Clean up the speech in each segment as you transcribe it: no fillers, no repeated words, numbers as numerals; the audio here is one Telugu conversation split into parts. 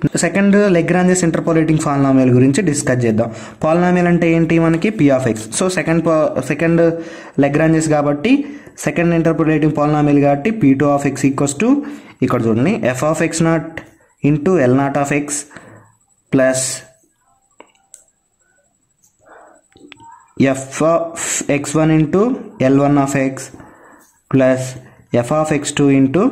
సెకండ్ లెగ్రాంజెస్ ఇంటర్పోలేటింగ్ పాలినామియల్ గురించి డిస్కస్ చేద్దాం. పాలినామియల్ అంటే ఏంటి మనకి p(x). సో సెకండ్ లెగ్రాంజెస్ కాబట్టి సెకండ్ ఇంటర్పోలేటింగ్ పాలినామియల్ కాబట్టి p2(x) ఈక్వల్స్ టు ఇక్కడ చూడండి f(x0) into L0(x) plus f(x1) into L1(x) plus f(x2) into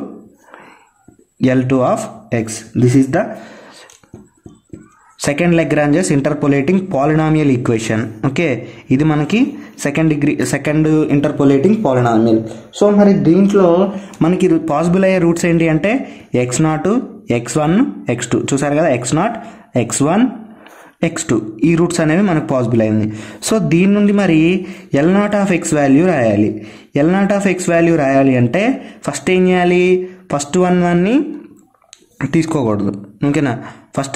L2(x). This is the second Lagrange's interpolating polynomial equation. Okay, ఇది మనకి సెకండ్ ఇంటర్పోలేటింగ్ పాలినామియల్. సో మరి దీంట్లో మనకి పాసిబుల్ అయ్యే రూట్స్ ఏంటి అంటే x0, x1, x2 చూసారు కదా, x0, x1, x2 ఈ రూట్స్ అనేవి మనకు పాసిబుల్ అయింది. సో దీని నుండి మరి L0(x) వాల్యూ రాయాలి. L0(x) వాల్యూ రాయాలి అంటే ఫస్ట్ ఏం చేయాలి, ఫస్ట్ వన్ దాన్ని తీసుకోకూడదు. ఓకేనా, ఫస్ట్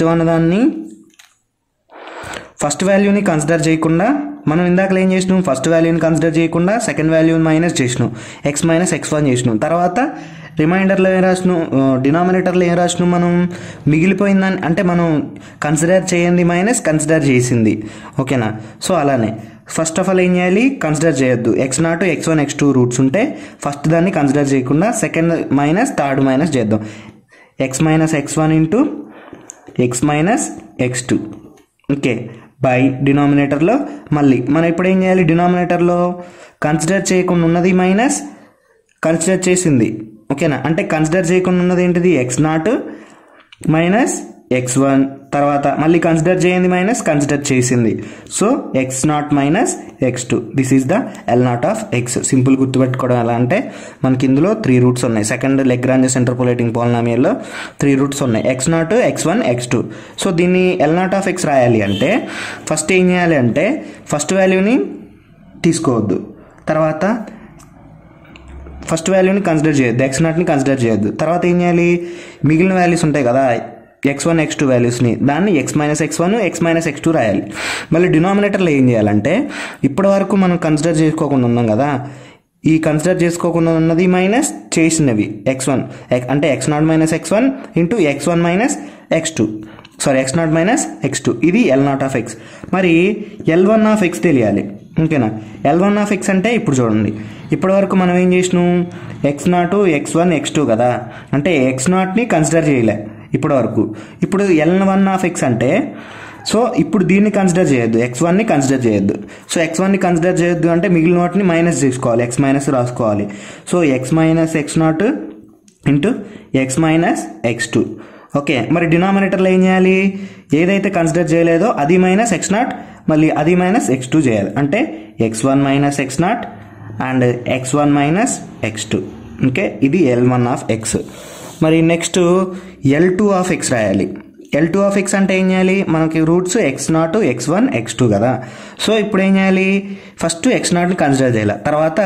వాల్యూని కన్సిడర్ చేయకుండా మనం ఇందాక ఏం చేసినాం, ఫస్ట్ వాల్యూని కన్సిడర్ చేయకుండా సెకండ్ వాల్యూని మైనస్ చేసినాం, x మైనస్ x1 చేసినాం. తర్వాత రిమైండర్లో ఏం రాసినాం, డినామినేటర్లో ఏం రాసినాం, మనం మిగిలిపోయిందని అంటే మనం కన్సిడర్ చేయండి మైనస్ కన్సిడర్ చేసింది. ఓకేనా, సో అలానే ఫస్ట్ ఆఫ్ ఆల్ ఏం చేయాలి, కన్సిడర్ చేయొద్దు. x0, x1, x2 రూట్స్ ఉంటే ఫస్ట్ దాన్ని కన్సిడర్ చేయకుండా సెకండ్ మైనస్ థర్డ్ మైనస్ చేద్దాం. x minus x1 into x minus x2. Okay, by డినామినేటర్లో మళ్ళీ మనం ఇప్పుడు ఏం చేయాలి, డినామినేటర్లో కన్సిడర్ చేయకుండా ఉన్నది మైనస్ కన్సిడర్ చేసింది. ఓకేనా, అంటే కన్సిడర్ చేయకుండా ఉన్నది ఏంటిది x0 మైనస్ x1, తర్వాత మళ్ళీ కన్సిడర్ చేయండి మైనస్ కన్సిడర్ చేసింది. So x0 minus x2. This is the L0(x). Simple గుర్తుపెట్టుకోవడం ఎలా అంటే మనకి ఇందులో 3 రూట్స్ ఉన్నాయి. సెకండ్ లెగ్రాంజెస్ ఇంటర్పోలేటింగ్ పాలినామియల్లో 3 రూట్స్ ఉన్నాయి, x0, x1, x2. సో దీన్ని L0(x) రాయాలి అంటే ఫస్ట్ ఏం చేయాలి అంటే ఫస్ట్ వాల్యూని తీసుకోవద్దు, తర్వాత ఫస్ట్ వాల్యూని కన్సిడర్ చేయొద్దు, x0ని కన్సిడర్ చేయొద్దు. తర్వాత ఏం చేయాలి, మిగిలిన వాల్యూస్ ఉంటాయి కదా x1, x2 వాల్యూస్ని, దాన్ని x minus x1, x minus x2 రాయాలి. మళ్ళీ డినామినేటర్లో ఏం చేయాలంటే ఇప్పటి వరకు మనం కన్సిడర్ చేసుకోకుండా ఉన్నాం కదా, ఈ కన్సిడర్ చేసుకోకుండా ఉన్నది మైనస్ చేసినవి x1 అంటే x0 minus x1 into x1 minus x2, sorry x0 minus x2. ఇది L0(x). మరి L1(x) తెలియాలి. ఓకేనా, L1(x) అంటే ఇప్పుడు చూడండి, ఇప్పటి వరకు మనం ఏం చేసినాం, x0, x1, x2 కదా, అంటే x0ని కన్సిడర్ చేయలే ఇప్పటి వరకు. ఇప్పుడు L1(x) అంటే సో ఇప్పుడు దీన్ని కన్సిడర్ చేయొద్దు, x1ని కన్సిడర్ చేయొద్దు. సో x1ని కన్సిడర్ చేయొద్దు అంటే మిగిలిన వాటిని మైనస్ చేసుకోవాలి, x మైనస్ రాసుకోవాలి. So x minus x0 into x minus x2. Okay, మరి డినామినేటర్లో ఏం చేయాలి, ఏదైతే కన్సిడర్ చేయలేదో అది మైనస్ x0, మళ్ళీ అది మైనస్ x2 చేయాలి. అంటే x1 minus x0 and x1 minus x2. Okay, ఇది L1(x). మరి నెక్స్ట్ L2(x) రాయాలి. L2(x) అంటే ఏం చేయాలి, మనకి రూట్స్ x0, x1, x2 కదా. సో ఇప్పుడు ఏం చేయాలి, ఫస్ట్ x0ని కన్సిడర్ చేయాలి, తర్వాత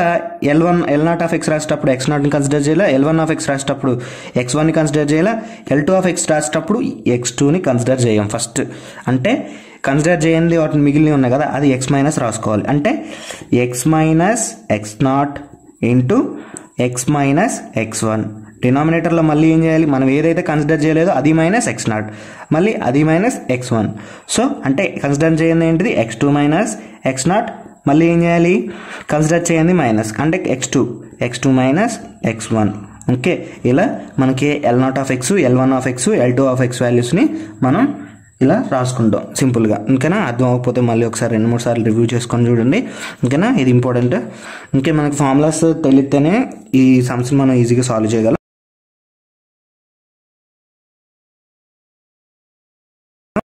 L0(x) రాసేటప్పుడు x0ని కన్సిడర్ చేయాలి, L1(x) రాసేటప్పుడు x1ని కన్సిడర్ చేయాలి, L2(x) రాసేటప్పుడు x2ని కన్సిడర్ చేయం ఫస్ట్. అంటే కన్సిడర్ చేయండి వాటిని మిగిలినవి ఉన్నాయి కదా, అది x మైనస్ రాసుకోవాలి. అంటే x minus x0 into x minus x1. డినామినేటర్లో మళ్ళీ ఏం చేయాలి, మనం ఏదైతే కన్సిడర్ చేయలేదో అది మైనస్ x0, మళ్ళీ అది మైనస్ x1. సో అంటే కన్సిడర్ చేయండి ఏంటిది x2 మైనస్ x0, మళ్ళీ ఏం చేయాలి కన్సిడర్ చేయండి మైనస్, అంటే x2 మైనస్ x1. ఓకే, ఇలా మనకి L0(x), L1(x), L2(x) వాల్యూస్ని మనం ఇలా రాసుకుంటాం సింపుల్గా. ఇంకేనా, అర్థం అవ్వకపోతే మళ్ళీ ఒకసారి 2-3 సార్లు రివ్యూ చేసుకొని చూడండి. ఇంకేనా, ఇది ఇంపార్టెంట్. ఇంకే మనకి ఫార్ములాస్ తెలిస్తేనే ఈ సమ్స్ని మనం ఈజీగా సాల్వ్ చేయగలం.